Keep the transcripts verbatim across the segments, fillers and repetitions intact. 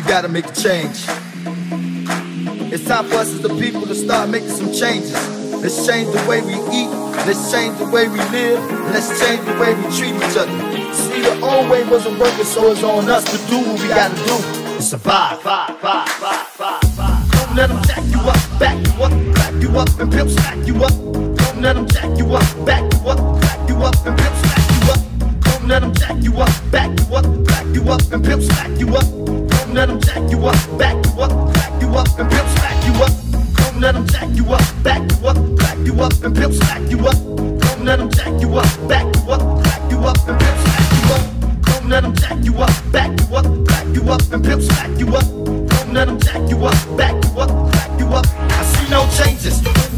gotta make a change. It's time for us as the people to start making some changes. Let's change the way we eat, let's change the way we live, let's change the way we treat each other. See, the old way wasn't working, so it's on us to do what we gotta do to survive. Don't let them jack you up, back you up, back you up, and pimp smack you up. Don't let them jack you up, back you up, back you up, and pimp smack you up. Don't let them jack you up, back you up, back you up, and pimp smack you up. Don't let them jack you up, back you up, back you up, and pimp smack you up. Don't let them jack you up, back you up, back you up, and pimp smack you up. Don't let them jack you up, back you up, back you up, and pimp smack you up. Don't let them jack you up, back you up, back you up, and pimp smack you up. Don't let them jack you up, back you up, back you up. I see no changes.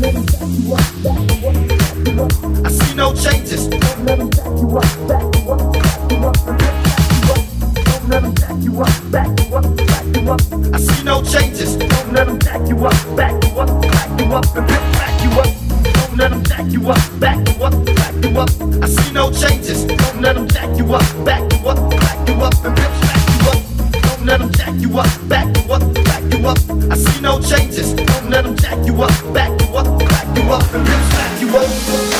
I see no changes. I see no changes. Don't let them jack you up, back you up, back you up, and pimp back you up. Don't let them jack you up, back you up, back you up. I see no changes. Don't let them jack you up, back you up, back you up, and pimp back you up. Don't let them jack you up, back you up, back you up. I see no changes. Don't let them jack you up, back you up, back you up, and pimp back you up.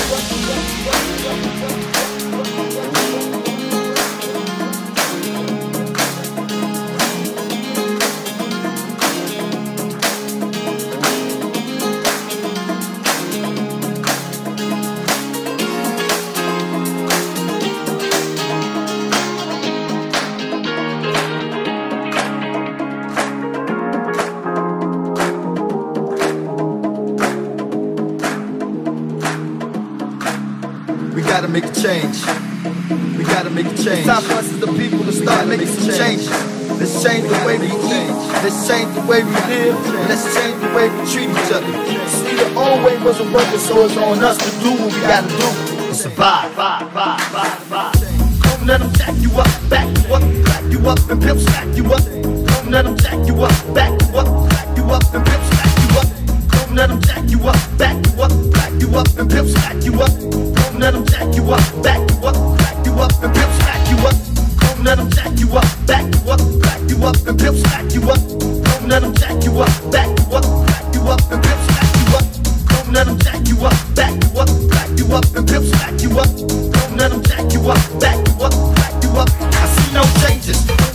We gotta make a change. We gotta make a change. It's time for us as the people to start making some changes. Let's change the way we eat. Let's change the way we live. Let's change the way we treat each other. See, the old way wasn't working, so it's on us to do what we gotta do to survive. Don't let them jack you up, back you up, back you up, and pimp smack you up. Don't let them jack you up, back you up, back you up, and pimp smack you up. Don't let them jack you up, back you up, back you up, and pimp smack you up. Don't let them jack you up, back you up, back you up, and pimp smack you up. Don't let them jack you up, back you up, back you up, and pimp smack you up. Don't let them jack you up, back you up, back you up, and pimp smack you up. Don't let them jack you up, back you up, back you up, and pimp smack you up. Don't let them jack you up, back you up, back you up. I see no changes.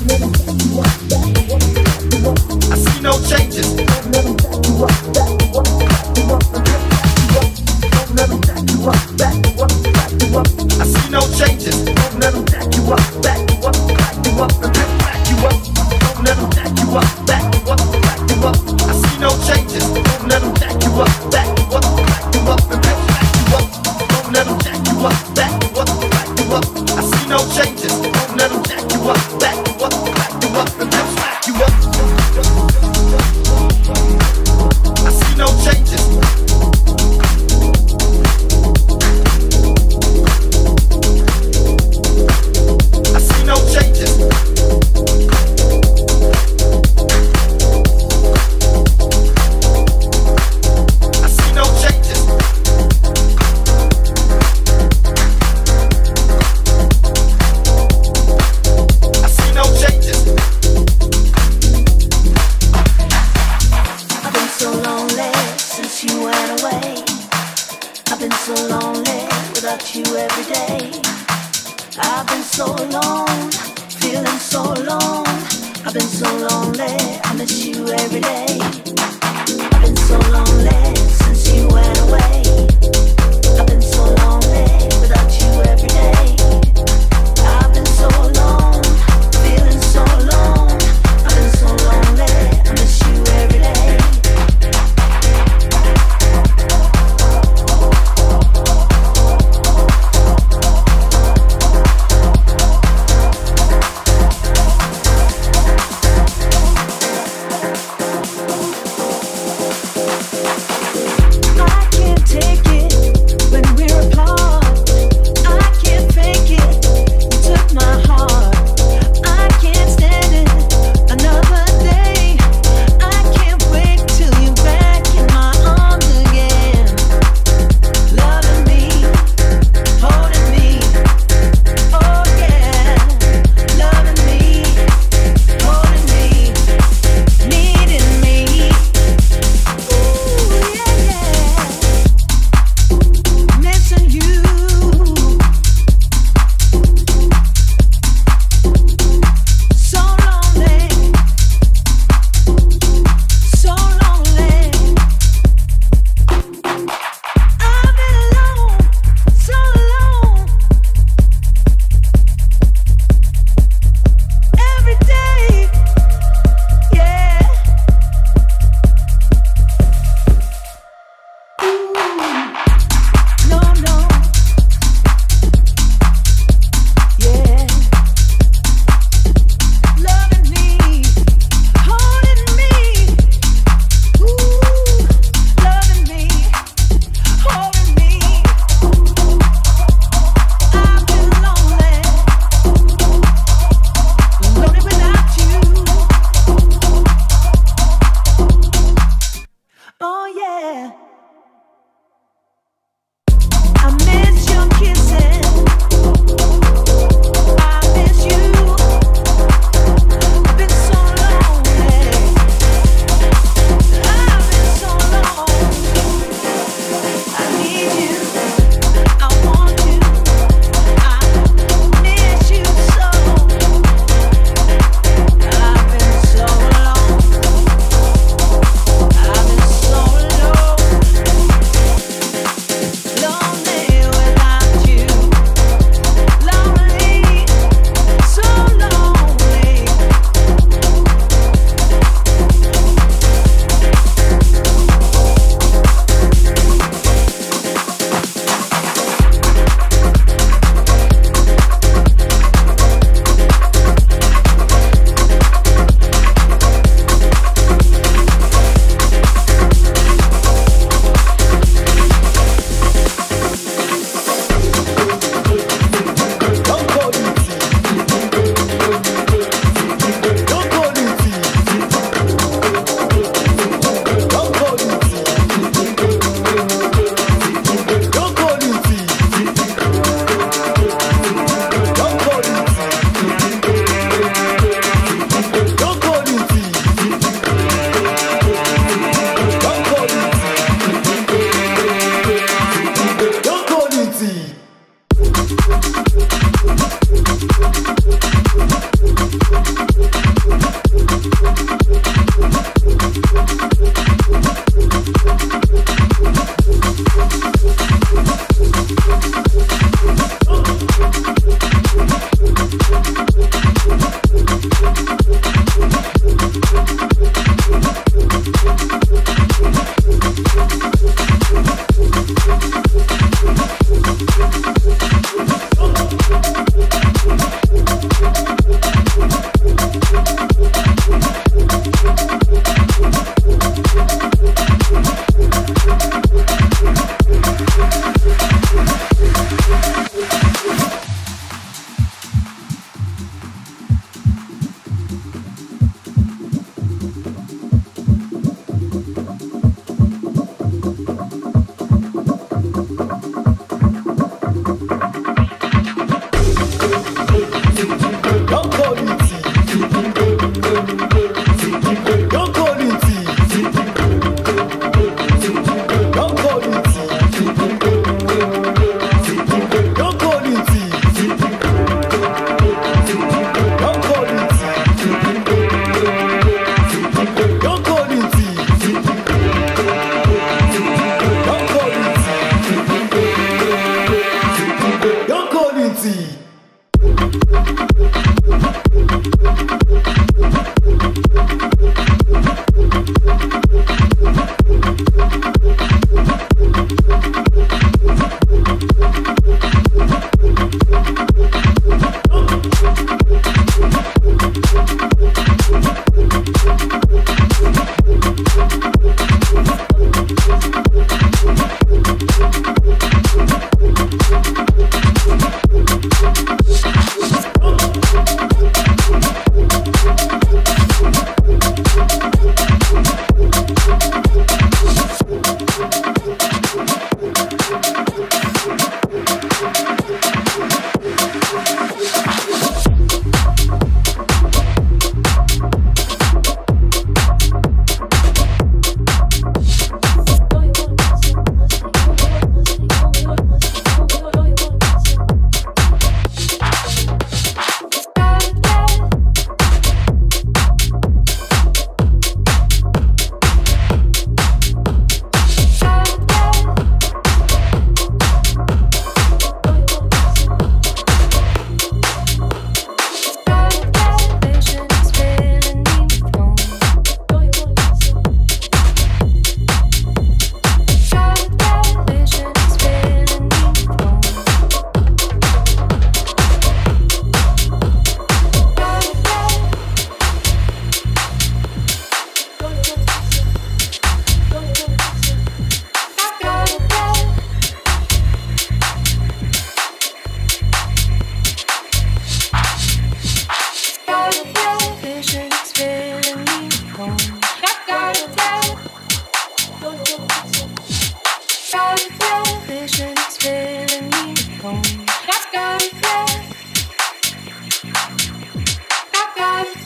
I see no changes. I see no changes. Don't let them jack you up, back you up, back you up, and pimp back you up. Don't let them jack you up, back you up, back you up. I see no changes. Don't let them jack you up, back you up, back you up, and pimp back you up. Don't let them jack you up, back you up, back you up. I see no changes. Don't let them jack you up, back you up, back you up, and pimp back you up. I see no changes.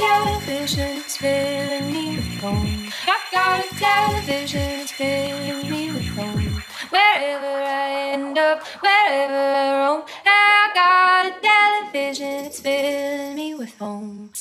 television, it's filling me with home. I got a television, it's filling me with home. Wherever I end up, wherever I roam, I got a television, it's filling me with home.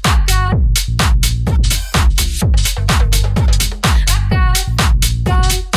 Got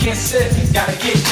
can't sit, gotta get